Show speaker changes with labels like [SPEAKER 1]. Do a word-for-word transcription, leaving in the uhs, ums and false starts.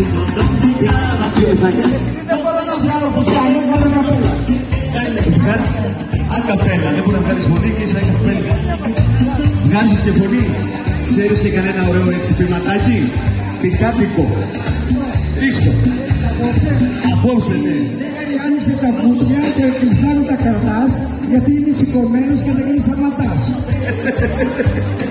[SPEAKER 1] Δεν μπορώ να βγάλω φουσκάνι, βγάλω καπέλα.
[SPEAKER 2] Ακαπέλα, δεν μπορεί να βγάλεις φωνή και είσαι ακαπέλα. Βγάζεις και φωνή. Ξέρεις και κανένα ωραίο έτσι ποιηματάκι. Πικάτικο. Ρίξτε. Απόψε, ναι.
[SPEAKER 1] Άνοιξε τα πούτια και κλεισάνε τα καρτάς, γιατί είναι σηκωμένος και δεν γίνει σαματάς.